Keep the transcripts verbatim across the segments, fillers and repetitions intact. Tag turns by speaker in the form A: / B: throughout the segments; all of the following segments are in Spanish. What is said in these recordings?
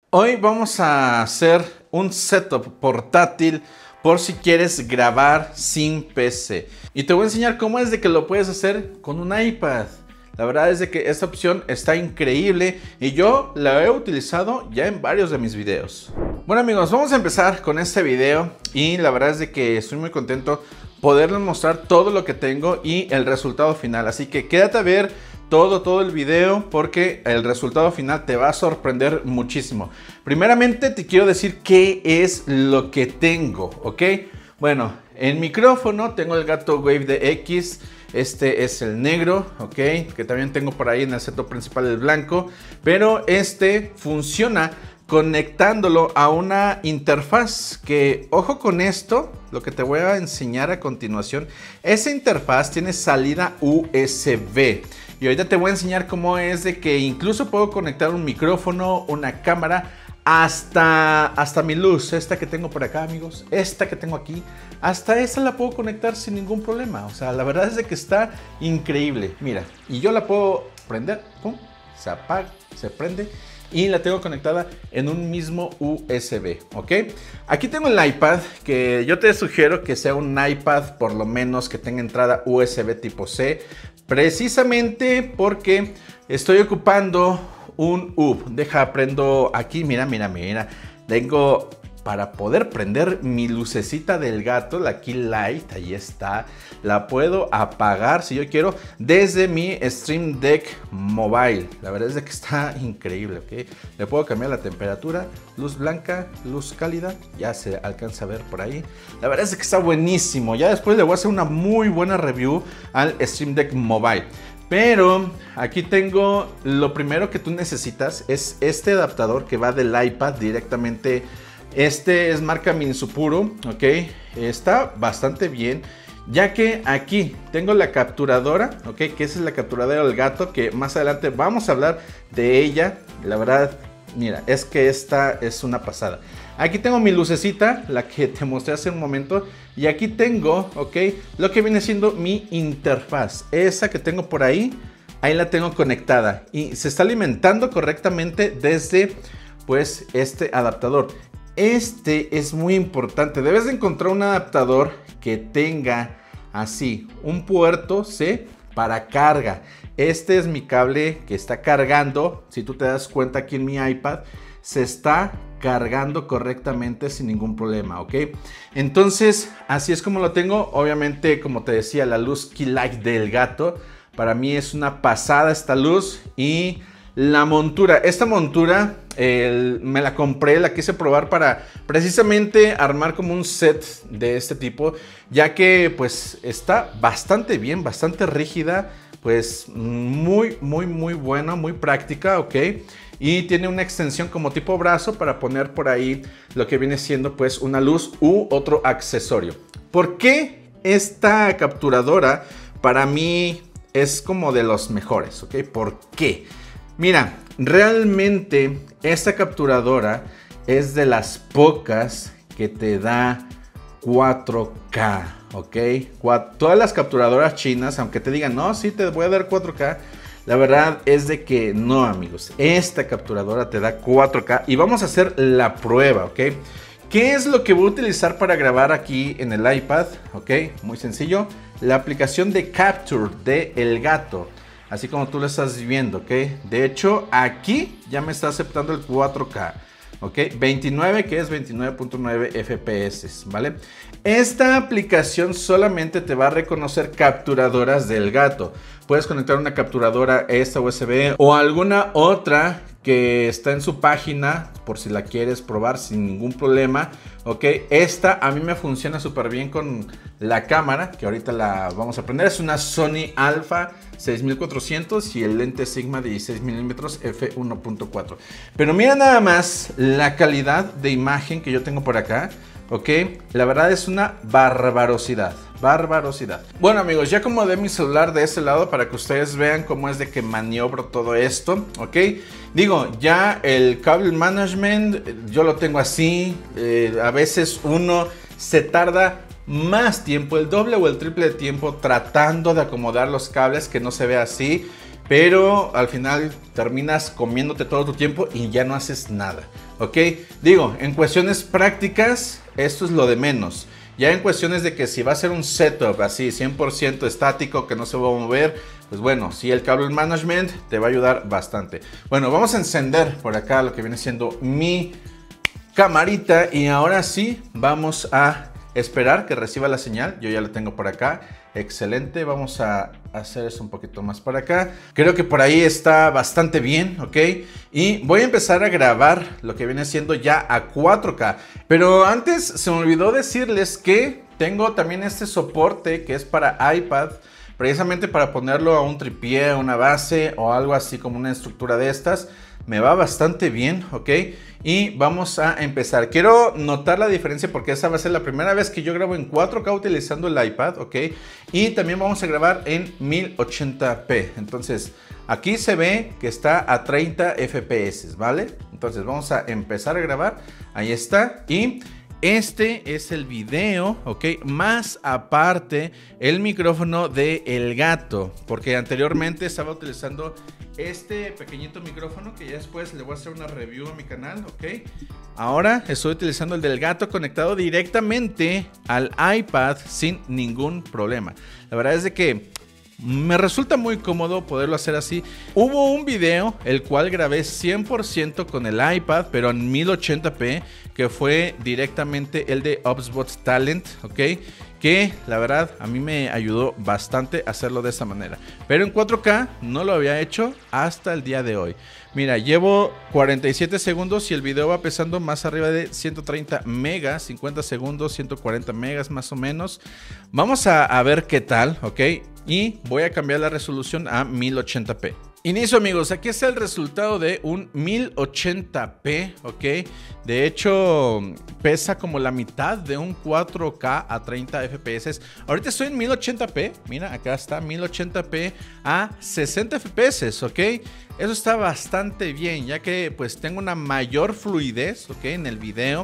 A: Hoy vamos a hacer un setup portátil por si quieres grabar sin P C. Y te voy a enseñar cómo es de que lo puedes hacer con un iPad. La verdad es de que esta opción está increíble y yo la he utilizado ya en varios de mis videos. Bueno amigos, vamos a empezar con este video y la verdad es de que estoy muy contento poderles mostrar todo lo que tengo y el resultado final. Así que quédate a ver todo, todo el video porque el resultado final te va a sorprender muchísimo. Primeramente te quiero decir qué es lo que tengo, ¿ok? Bueno, en micrófono tengo el Gato Wave de X. Este es el negro, ok, que también tengo por ahí en el setup principal el blanco, pero este funciona conectándolo a una interfaz que, ojo con esto, lo que te voy a enseñar a continuación. Esa interfaz tiene salida U S B y ahorita te voy a enseñar cómo es de que incluso puedo conectar un micrófono, una cámara, hasta, hasta mi luz, esta que tengo por acá amigos, esta que tengo aquí, hasta esa la puedo conectar sin ningún problema. O sea, la verdad es de que está increíble, mira, y yo la puedo prender, pum, se apaga, se prende y la tengo conectada en un mismo U S B, ¿ok? Aquí tengo el iPad, que yo te sugiero que sea un iPad por lo menos que tenga entrada U S B tipo C, precisamente porque estoy ocupando un U B. Deja, prendo aquí, mira, mira, mira. Tengo para poder prender mi lucecita del gato, la Kill Light, ahí está. La puedo apagar si yo quiero desde mi Stream Deck Mobile. La verdad es de que está increíble, ¿ok? Le puedo cambiar la temperatura, luz blanca, luz cálida, ya se alcanza a ver por ahí. La verdad es de que está buenísimo. Ya después le voy a hacer una muy buena review al Stream Deck Mobile. Pero aquí tengo lo primero que tú necesitas es este adaptador que va del iPad directamente. Este es marca Minsupuro, ok, está bastante bien, ya que aquí tengo la capturadora, ok, que esa es la capturadora del gato, que más adelante vamos a hablar de ella. La verdad, mira, es que esta es una pasada. Aquí tengo mi lucecita, la que te mostré hace un momento, y aquí tengo, ok, lo que viene siendo mi interfaz, esa que tengo por ahí, ahí la tengo conectada y se está alimentando correctamente desde, pues, este adaptador. Este es muy importante, debes de encontrar un adaptador que tenga así un puerto C para carga. Este es mi cable que está cargando, si tú te das cuenta aquí en mi iPad, se está cargando correctamente sin ningún problema, ¿ok? Entonces, así es como lo tengo. Obviamente, como te decía, la luz Kill Light del gato, para mí es una pasada esta luz. Y la montura, esta montura el, me la compré, la quise probar para precisamente armar como un set de este tipo, ya que pues está bastante bien, bastante rígida, pues muy, muy, muy buena, muy práctica, ¿ok? Y tiene una extensión como tipo brazo para poner por ahí lo que viene siendo pues una luz u otro accesorio. ¿Por qué esta capturadora para mí es como de los mejores? ¿Ok? ¿Por qué? Mira, realmente esta capturadora es de las pocas que te da cuatro K, ¿ok? Todas las capturadoras chinas, aunque te digan, no, sí te voy a dar cuatro K, la verdad es de que no, amigos. Esta capturadora te da cuatro K y vamos a hacer la prueba, ¿ok? ¿Qué es lo que voy a utilizar para grabar aquí en el iPad? ¿Ok? Muy sencillo. La aplicación de Capture de El Gato. Así como tú lo estás viendo, ¿ok? De hecho, aquí ya me está aceptando el cuatro K. ¿Ok? veintinueve, que es veintinueve punto nueve F P S, ¿vale? Esta aplicación solamente te va a reconocer capturadoras del gato. Puedes conectar una capturadora esta U S B o alguna otra que está en su página por si la quieres probar sin ningún problema, ¿ok? Esta a mí me funciona súper bien con la cámara, que ahorita la vamos a prender. Es una Sony Alpha seis mil cuatrocientos y el lente Sigma de dieciséis milímetros f uno punto cuatro. Pero mira nada más la calidad de imagen que yo tengo por acá, ¿ok? La verdad es una barbarosidad, barbarosidad. Bueno amigos, ya acomodé mi celular de este lado para que ustedes vean cómo es de que maniobro todo esto, ¿ok? Digo, ya el cable management yo lo tengo así, eh, a veces uno se tarda más tiempo, el doble o el triple de tiempo tratando de acomodar los cables, que no se vea así, pero al final terminas comiéndote todo tu tiempo y ya no haces nada. ¿ok? Digo, en cuestiones prácticas, esto es lo de menos. Ya en cuestiones de que si va a ser un setup así cien por ciento estático, que no se va a mover, pues bueno, sí, el cable management te va a ayudar bastante. Bueno, vamos a encender por acá lo que viene siendo mi camarita y ahora sí vamos a esperar que reciba la señal. Yo ya la tengo por acá. Excelente, vamos a hacer eso un poquito más para acá. Creo que por ahí está bastante bien, ¿ok? Y voy a empezar a grabar lo que viene siendo ya a cuatro K. Pero antes se me olvidó decirles que tengo también este soporte que es para iPad, precisamente para ponerlo a un tripié, a una base o algo así como una estructura de estas. Me va bastante bien, ¿ok? Y vamos a empezar. Quiero notar la diferencia porque esa va a ser la primera vez que yo grabo en cuatro K utilizando el iPad, ¿ok? Y también vamos a grabar en mil ochenta p. Entonces, aquí se ve que está a treinta F P S, ¿vale? Entonces, vamos a empezar a grabar. Ahí está. Y este es el video, ¿ok? Más aparte, el micrófono de El Gato, porque anteriormente estaba utilizando este pequeñito micrófono que ya después le voy a hacer una review a mi canal, ¿ok? Ahora estoy utilizando el del Gato conectado directamente al iPad sin ningún problema. La verdad es de que me resulta muy cómodo poderlo hacer así. Hubo un video el cual grabé cien por ciento con el iPad, pero en mil ochenta p, que fue directamente el de HubSpot Talent, ¿ok? Que la verdad a mí me ayudó bastante hacerlo de esa manera. Pero en cuatro K no lo había hecho hasta el día de hoy. Mira, llevo cuarenta y siete segundos y el video va pesando más arriba de ciento treinta megas, cincuenta segundos, ciento cuarenta megas más o menos. Vamos a, a ver qué tal, ¿ok? Y voy a cambiar la resolución a mil ochenta p. Inicio, amigos, aquí está el resultado de un mil ochenta p, ¿ok? De hecho, pesa como la mitad de un cuatro K a treinta F P S. Ahorita estoy en mil ochenta p, mira, acá está, mil ochenta p a sesenta F P S, ¿ok? Eso está bastante bien, ya que pues tengo una mayor fluidez, ¿ok? En el video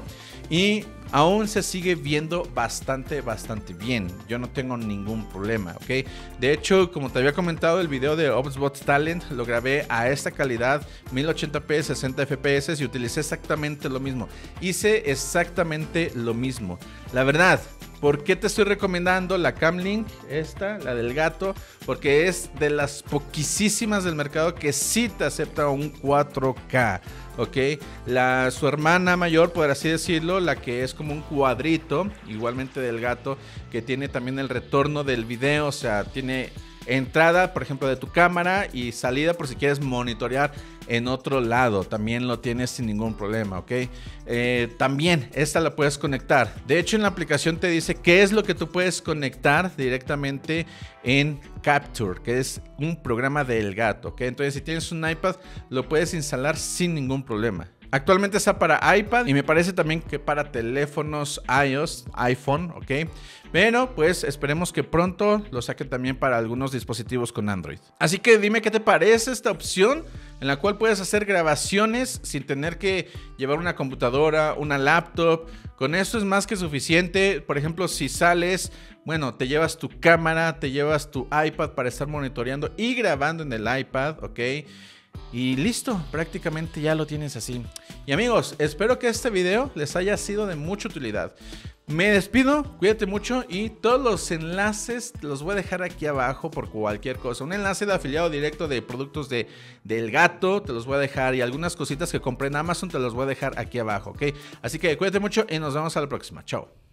A: y aún se sigue viendo bastante, bastante bien. Yo no tengo ningún problema, ¿ok? De hecho, como te había comentado, el video de HubSpot Talent lo grabé a esta calidad, mil ochenta p, sesenta F P S y utilicé exactamente lo mismo. Hice exactamente lo mismo. La verdad, ¿por qué te estoy recomendando la Camlink? Esta, la del Gato, porque es de las poquísimas del mercado que sí te acepta un cuatro K. Ok, la, su hermana mayor, por así decirlo, la que es como un cuadrito, igualmente del Gato, que tiene también el retorno del video, o sea, tiene entrada, por ejemplo, de tu cámara y salida por si quieres monitorear en otro lado, también lo tienes sin ningún problema, ok. Eh, también esta la puedes conectar. De hecho, en la aplicación te dice qué es lo que tú puedes conectar directamente en Capture, que es un programa del Gato, ok. Entonces, si tienes un iPad, lo puedes instalar sin ningún problema. Actualmente está para iPad y me parece también que para teléfonos iOS, iPhone, ok. Pero pues esperemos que pronto lo saquen también para algunos dispositivos con Android. Así que dime qué te parece esta opción en la cual puedes hacer grabaciones sin tener que llevar una computadora, una laptop. Con esto es más que suficiente. Por ejemplo, si sales, bueno, te llevas tu cámara, te llevas tu iPad para estar monitoreando y grabando en el iPad, ok. Y listo, prácticamente ya lo tienes así. Y amigos, espero que este video les haya sido de mucha utilidad. Me despido, cuídate mucho y todos los enlaces los voy a dejar aquí abajo por cualquier cosa. Un enlace de afiliado directo de productos de, del Gato te los voy a dejar y algunas cositas que compré en Amazon te los voy a dejar aquí abajo, ¿ok? Así que cuídate mucho y nos vemos a la próxima. Chao.